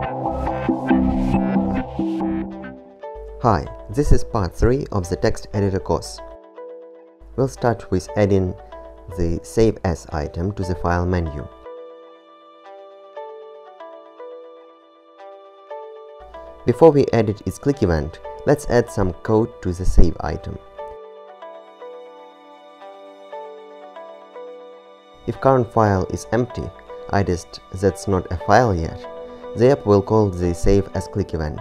Hi, this is part 3 of the text editor course. We'll start with adding the Save As item to the File menu. Before we edit its click event, let's add some code to the Save item. If current file is empty, i.e. that's not a file yet, the app will call the Save As click event.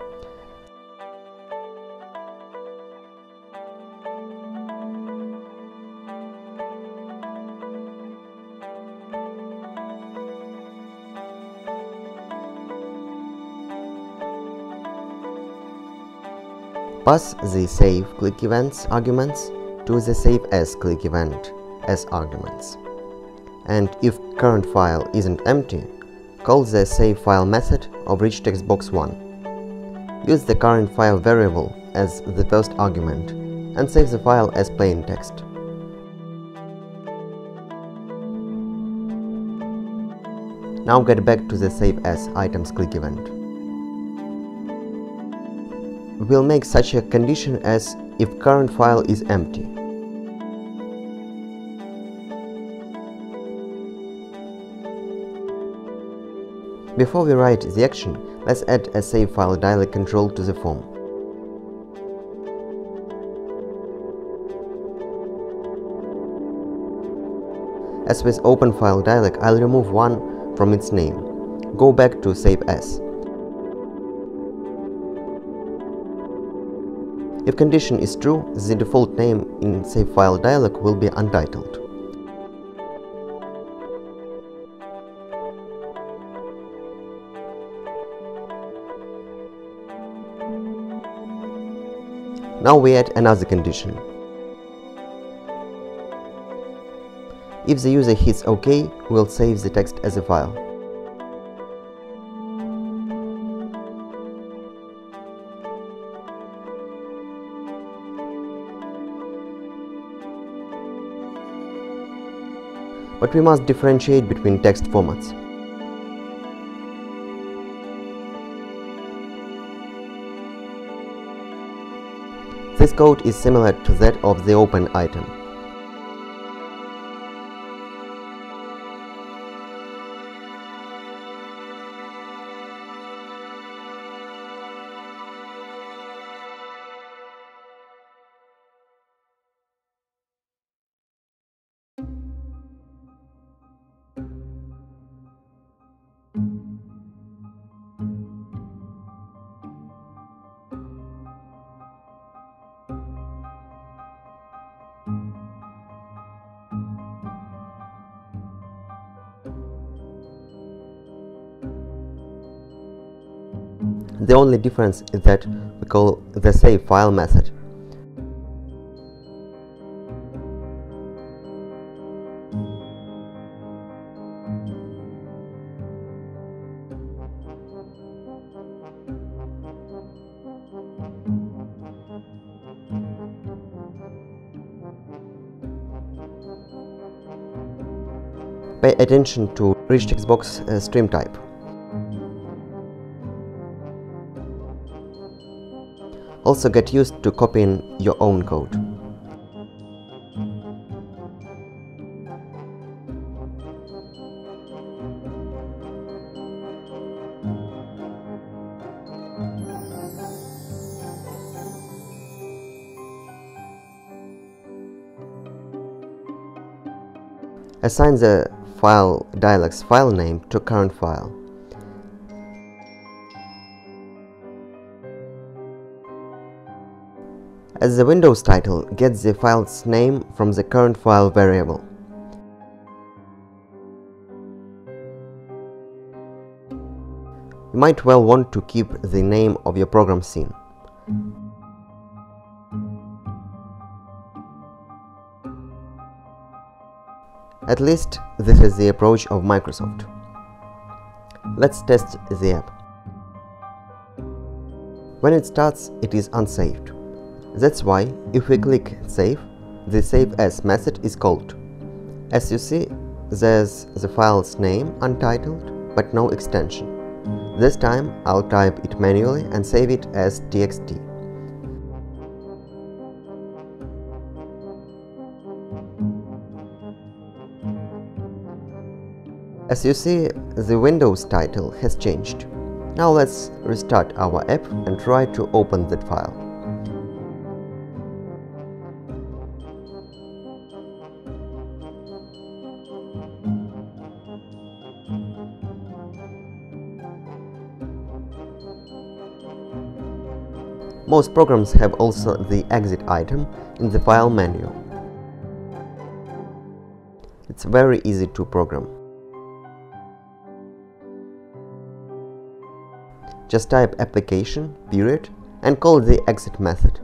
Pass the Save click events arguments to the Save As click event as arguments. And if current file isn't empty, call the SaveFile method of RichTextBox1. Use the current file variable as the first argument and save the file as plain text. Now get back to the Save As items click event. We'll make such a condition as if current file is empty. Before we write the action, let's add a SaveFileDialog control to the form. As with openFileDialog, I'll remove 1 from its name. Go back to Save As. If condition is true, the default name in SaveFileDialog will be Untitled. Now we add another condition. If the user hits OK, we'll save the text as a file. But we must differentiate between text formats. This code is similar to that of the Open item. The only difference is that we call the SaveFile method. Pay attention to RichTextBoxStreamType. Also get used to copying your own code. Assign the FileDialog's file name to current file. As the Windows title, get the file's name from the current file variable. You might well want to keep the name of your program scene. At least this is the approach of Microsoft. Let's test the app. When it starts, it is unsaved. That's why, if we click Save, the Save As method is called. As you see, there's the file's name, Untitled, but no extension. This time I'll type it manually and save it as txt. As you see, the Windows title has changed. Now let's restart our app and try to open that file. Most programs have also the exit item in the file menu. It's very easy to program. Just type application, period, and call the exit method.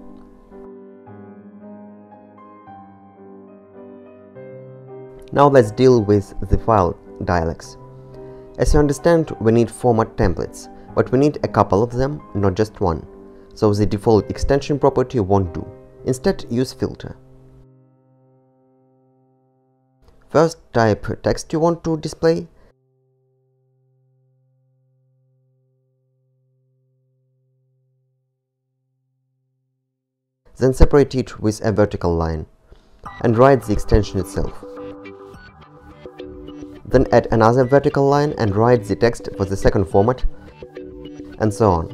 Now let's deal with the file dialogs. As you understand, we need format templates, but we need a couple of them, not just one. So the default extension property won't do. Instead, use filter. First, type text you want to display. Then separate it with a vertical line and write the extension itself. Then add another vertical line and write the text for the second format, and so on.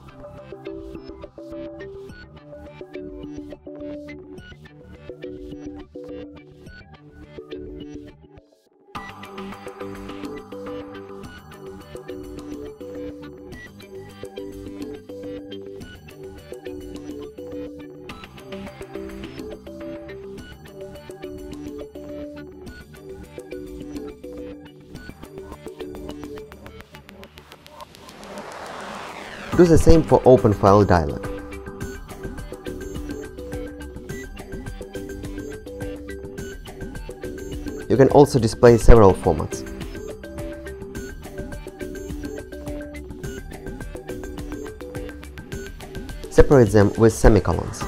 Do the same for openFileDialog. You can also display several formats. Separate them with semicolons.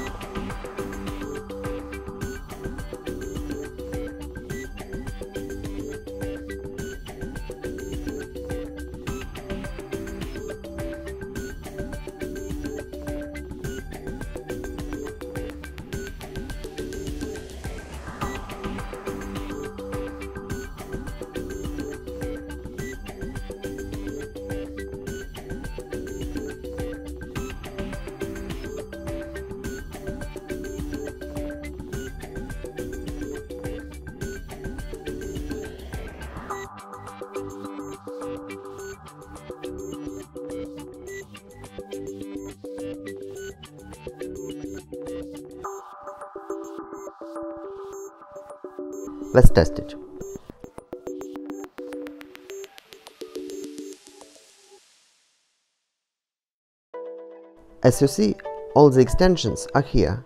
Let's test it. As you see, all the extensions are here.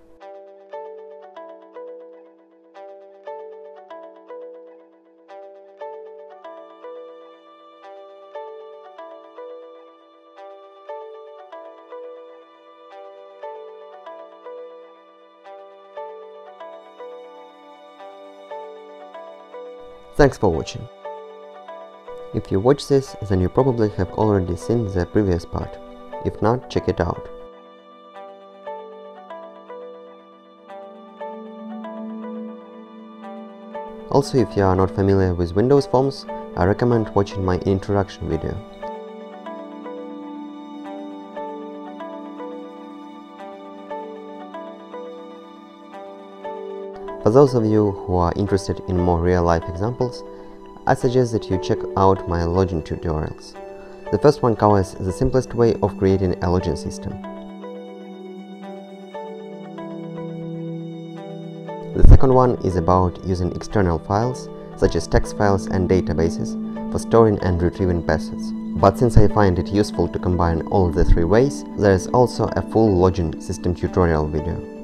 Thanks for watching. If you watch this, then you probably have already seen the previous part. If not, check it out. Also, if you are not familiar with Windows Forms, I recommend watching my introduction video. For those of you who are interested in more real-life examples, I suggest that you check out my login tutorials. The first one covers the simplest way of creating a login system. The second one is about using external files, such as text files and databases, for storing and retrieving passwords. But since I find it useful to combine all the three ways, there is also a full login system tutorial video.